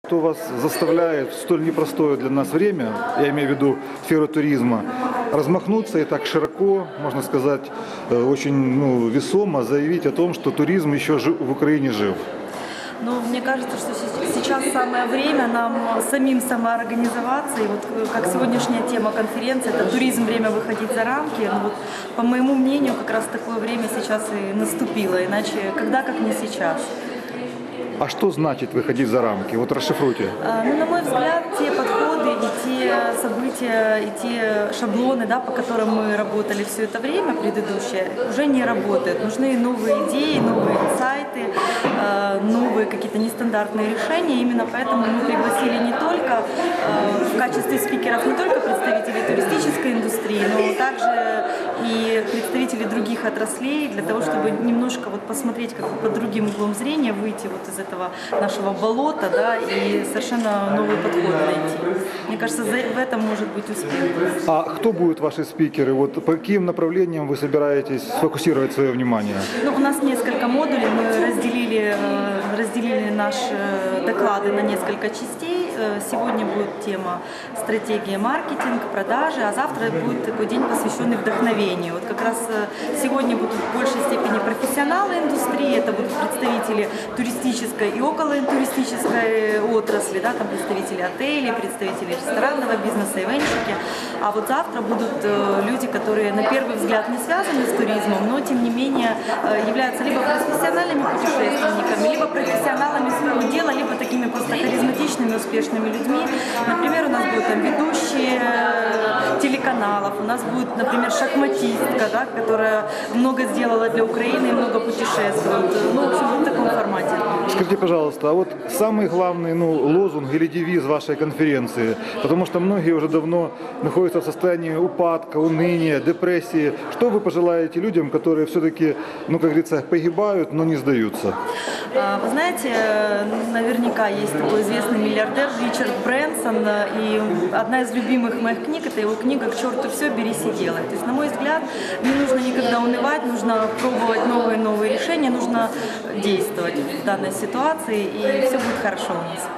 Что вас заставляет в столь непростое для нас время, я имею в виду сферу туризма, размахнуться и так широко, можно сказать, очень весомо заявить о том, что туризм еще в Украине жив? Ну, мне кажется, что сейчас самое время нам самим самоорганизоваться. И вот как сегодняшняя тема конференции, это туризм, время выходить за рамки. Ну, вот, по моему мнению, как раз такое время сейчас и наступило. Иначе когда, как не сейчас. А что значит выходить за рамки? Вот расшифруйте. Ну, на мой взгляд, те подходы и те события, и те шаблоны, да, по которым мы работали все это время предыдущее, уже не работают. Нужны новые идеи, новые инсайты, новые какие-то нестандартные решения. Именно поэтому мы пригласили не только в качестве спикеров не только представителей туристической индустрии, но также и представителей других отраслей, для того, чтобы немножко вот посмотреть как под другим углом зрения, выйти вот из этого нашего болота, да, и совершенно новый подход найти. Мне кажется, в этом может быть успех. А кто будут ваши спикеры? Вот по каким направлениям вы собираетесь сфокусировать свое внимание? Ну, у нас несколько модулей, мы разделили наши доклады на несколько частей. Сегодня будет тема стратегия, маркетинг, продажи, а завтра будет такой день, посвященный вдохновению. Вот как раз сегодня будут в большей степени профессионалы индустрии, это будут представители туристической и околотуристической отрасли, да, там представители отелей, представители ресторанного бизнеса, ивенщики. А вот завтра будут люди, которые на первый взгляд не связаны с туризмом, но тем не менее являются либо профессиональными путешественниками, либо профессионалами своего дела, либо такими просто харизматичными, успешными людьми. Например, у нас будут там ведущие телеканалов, у нас будет, например, шахматистка, да, которая много сделала для Украины и много путешествует. Ну, в общем, в таком формате. Скажите, пожалуйста, а вот самый главный лозунг или девиз вашей конференции, потому что многие уже давно находятся в состоянии упадка, уныния, депрессии. Что вы пожелаете людям, которые все-таки, как говорится, погибают, но не сдаются? Вы знаете, наверняка есть такой известный миллиардер Ричард Брэнсон, и одна из любимых моих книг, это его книга «К черту все, берись и делай». То есть, на мой взгляд, не нужно никогда унывать, нужно пробовать новые решения, нужно действовать в данной ситуации, и все будет хорошо у нас.